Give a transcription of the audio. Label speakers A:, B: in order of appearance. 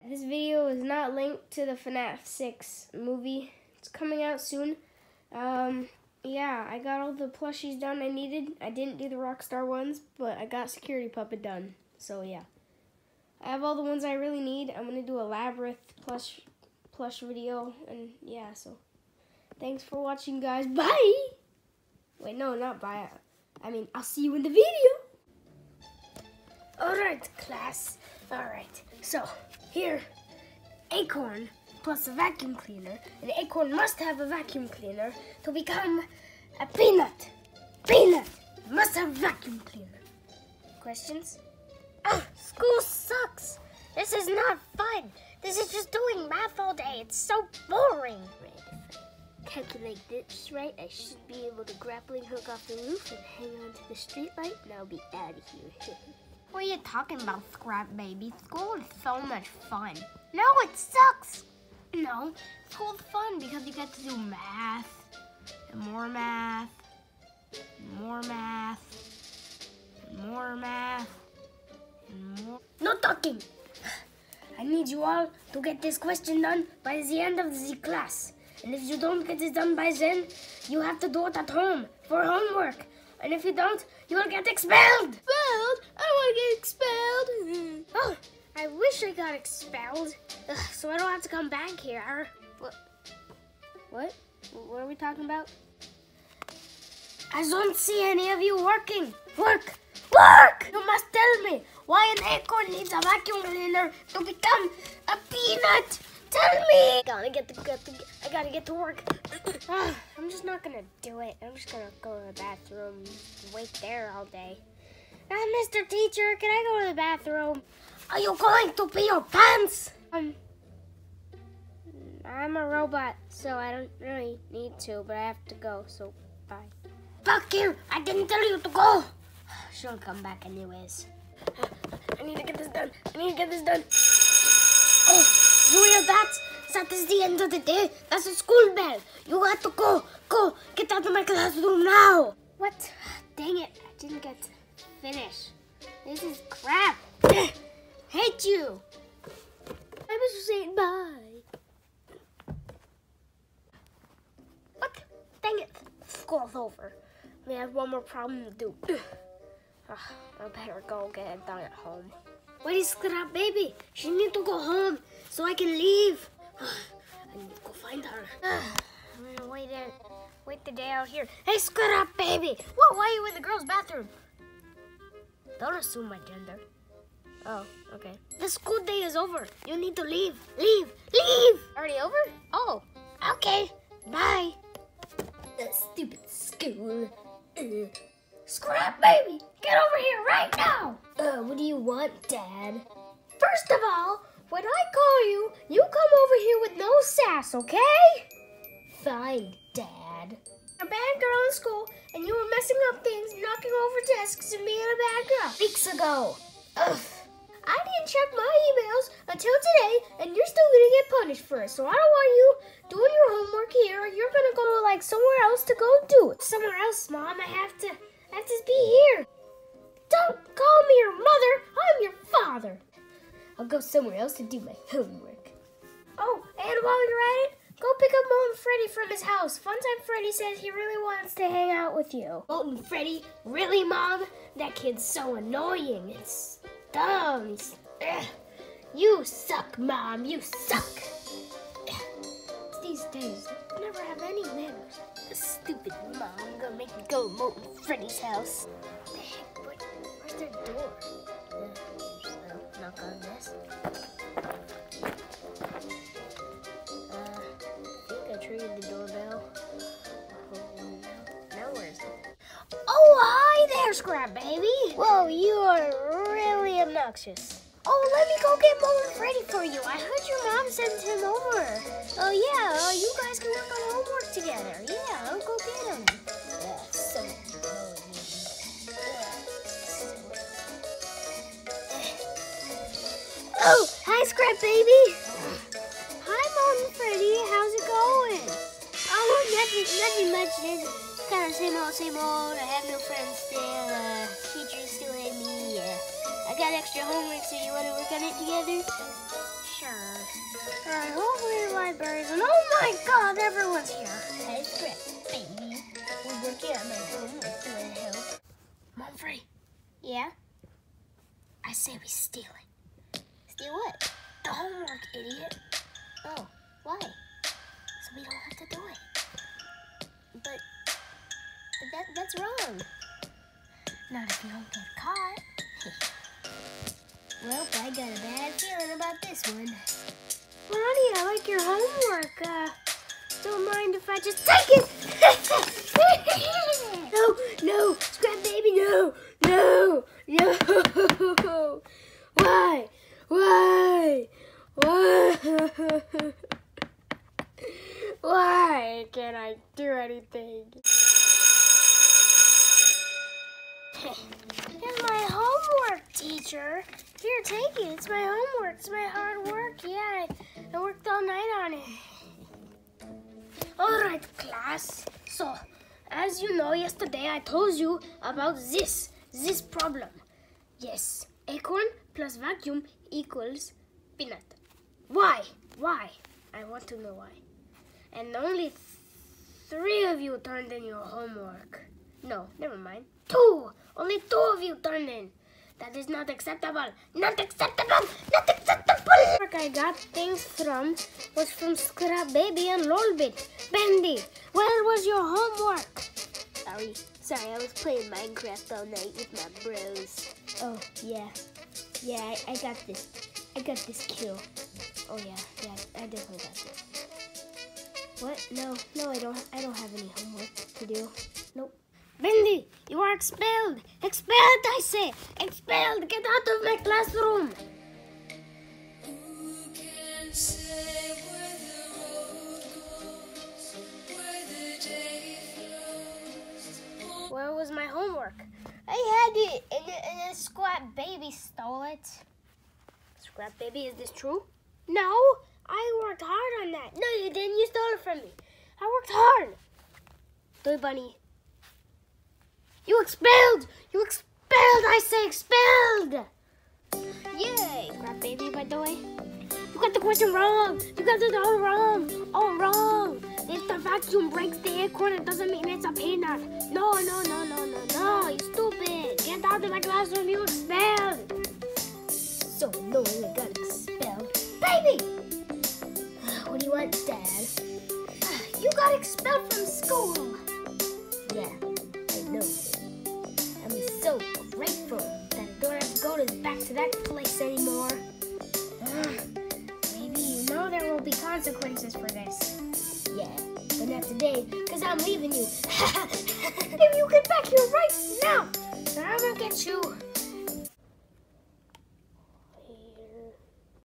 A: This video is not linked to the FNAF 6 movie. It's coming out soon. Yeah, I got all the plushies done I needed. I didn't do the Rockstar ones, but I got Security Puppet done. So yeah. I have all the ones I really need. I'm going to do a Labyrinth plush video. And yeah, so thanks for watching, guys. Bye! Wait, no, not bye. I mean, I'll see you in the video. Alright, class. Alright, so here, Acorn plus a vacuum cleaner. And Acorn must have a vacuum cleaner to become a Peanut. Peanut must have a vacuum cleaner. Questions?
B: Ugh, school sucks. This is not fun. This is just doing math all day. It's so boring.
C: Calculate this right, I should be able to grappling hook off the roof and hang on to the street light, and I'll be out of here.
B: What are you talking about, Scrap Baby? School is so much fun. No, it sucks. No, school's fun because you get to do math, and more math, and more math, and more math, and more.
A: No talking! I need you all to get this question done by the end of the class. And if you don't get it done by then, you have to do it at home for homework. And if you don't, you will get expelled. Expelled? I don't want to get expelled.
B: Oh, I wish I got expelled, so I don't have to come back here.
A: What? What are we talking about? I don't see any of you working. Work! Work! You must tell me why an acorn needs a vacuum cleaner to become a peanut. Tell me! I gotta get to work.
B: I'm just not gonna do it. I'm just gonna go to the bathroom, wait there all day. Mr. Teacher, can I go to the bathroom?
A: Are you going to pee your pants?
B: I'm a robot, so I don't really need to, but I have to go, so bye.
A: Back here! I didn't tell you to go! She'll come back anyways. I need to get this done. I need to get this done. Oh! You hear that? That is the end of the day. That's a school bell. You have to go. Go. Get out of my classroom now.
B: What? Dang it. I didn't get to finish. This is crap. Hate you.
C: I was saying bye.
B: What? Dang it. School's over. We have one more problem to do. I better go get it done at home.
A: Wait, Scrap Baby. She needs to go home so I can leave. I need to go find her.
B: I'm gonna wait the day out here.
A: Hey, Scrap Baby.
B: Whoa, why are you in the girls' bathroom?
A: Don't assume my gender.
B: Oh, okay.
A: The school day is over. You need to leave. Leave. Leave.
B: Already over? Oh.
A: Okay. Bye. The stupid school. Scrap Baby, get over here right now. What do you want, Dad? First of all, when I call you, you come over here with no sass, okay? Fine, Dad.
B: A bad girl in school, and you were messing up things, knocking over desks, and being a bad girl.
A: Weeks ago. Ugh.
B: I didn't check my emails until today, and you're still gonna get punished for it. So I don't want you doing your homework here. You're gonna go like somewhere else to go do it.
A: Somewhere else, Mom. I have to be here.
B: Don't call me your mother. I'm your father.
A: I'll go somewhere else to do my homework.
B: Oh, and while you're at it, go pick up Molten Freddy from his house. Funtime Freddy says he really wants to hang out with you.
A: Molten Freddy? Really, Mom? That kid's so annoying. It's dumb. You suck, Mom. You suck.
B: These days, I never have any manners.
A: Stupid Mom gonna make me go to Molten Freddy's house.
B: What the heck? Where's their door?
A: So knock on this. I think I traded the doorbell. Now where is it?
B: Oh, hi there, Scrap Baby.
A: Whoa, you are really obnoxious.
B: Oh, let me go get Molten Freddy for you. I heard your mom sent him over.
A: Oh yeah, you guys can work on homework together. Yeah, I'll go get him. So
B: Oh, hi, Scrap Baby. Hi, Molten Freddy. How's it going?
C: Oh, nothing much. It's kind of same old. I have no friends still. Teachers still hate me. I got extra homework, so you want to work on it together?
B: Sure. Alright, hopefully the library's and oh my god, everyone's here.
C: Hey, Scrap Baby. We're working on my homework. Do you want to help?
B: Humphrey,
C: Yeah?
B: I say we steal it.
C: Steal what?
B: The homework, idiot.
C: Oh, why?
B: So we don't have to do it.
C: But that's wrong.
B: Not if you don't get caught.
C: Well, I got a bad feeling about this one.
A: Ronnie, I like your homework. Don't mind if I just take it. No, Scrap Baby, no. Why? Why can't I do anything?
B: Here's my homework, teacher. Here, take it. It's my homework. It's my hard work. Yeah, I worked all night on it. All right, class. So, as you know, yesterday I told you about this problem. Yes, acorn plus vacuum equals peanut. Why? I want to know why. And only 3 of you turned in your homework. No, never mind. 2! Only 2 of you turned in. That is not acceptable. Not acceptable! Not acceptable!
A: I got things from was from Scrap Baby and Lolbit. Bendy, where was your homework?
C: Sorry, I was playing Minecraft all night with my bros.
A: Oh, yeah, I got this. I got this kill. Oh yeah, I definitely got this. What? No, I don't have any homework to do. Nope.
B: Bendy, you are expelled! Expelled, I say! Expelled! Get out of my classroom!
D: Who can say where the road goes, where the day flows?
B: Where was my homework? I had it, and Scrap Baby stole it.
A: Scrap Baby, is this true?
B: No, I worked hard on that. No, you didn't. You stole it from me. I worked hard.
A: Toy Bunny.
B: You expelled! You expelled! I say expelled!
A: Yay! Scrap Baby, by the way.
B: You got the question wrong. You got it all wrong. All wrong. If the vacuum breaks the acorn, it doesn't mean it's a peanut. No. You stupid. Get out of my classroom. You expelled.
C: So annoying, I got expelled.
B: Baby!
C: What do you want, Dad?
B: You got expelled from school.
C: Yeah, I know. I'm so grateful that I don't have to go back to that place anymore.
B: Maybe you know there will be consequences for this.
C: Yeah, but not today, because I'm leaving you.
B: If you get back here right now, then I'm gonna get you.